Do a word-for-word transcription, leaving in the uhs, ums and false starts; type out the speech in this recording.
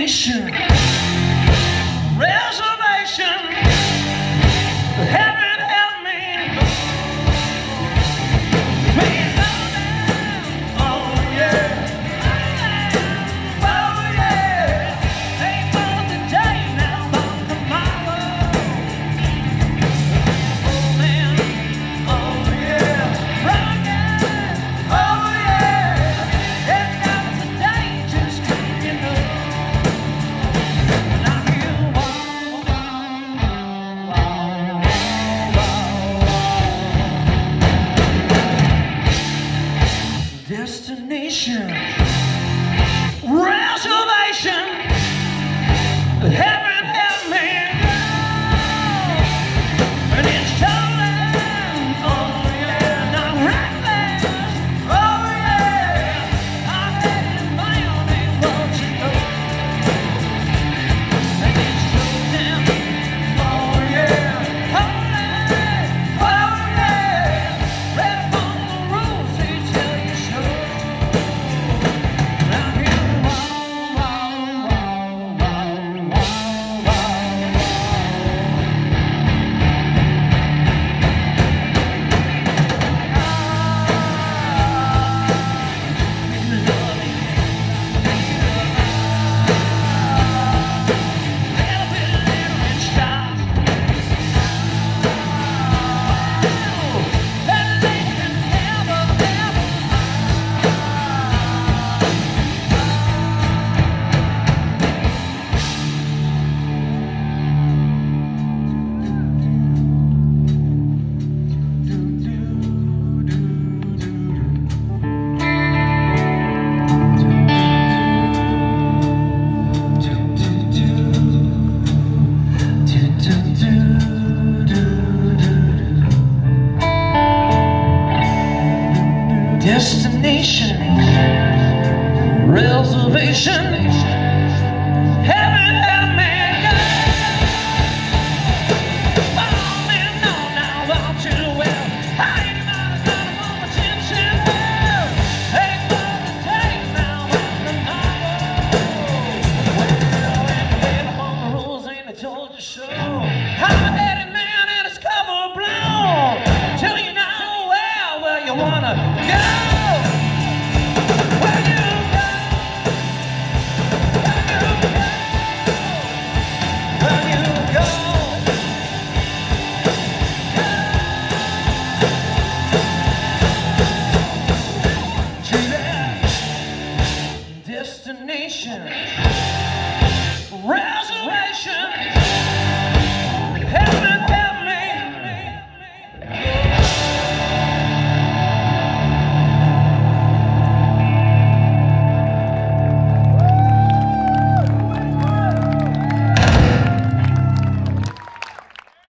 Destination, reservation, heaven help me. Please go down. Oh yeah, oh yeah. Ain't for today, now for tomorrow. Oh man, oh yeah, right now, oh yeah. It's not today, just you know. Destination, reservation, heaven help me. And it's stolen, oh yeah, not reckless, oh yeah. I'm headed my own name, won't you know? And it's stolen, oh yeah, holy, oh yeah. Red on the rules, they tell you so. Destination, reservation, heaven help me. Follow me now, now, won't you well? I ain't not gonna move attention. Hey, for the day now and tomorrow. Well, anyway, I'm on the rules, ain't I told you so? I'm a headed man and it's cover blown. Till you know well where you wanna go. Destination,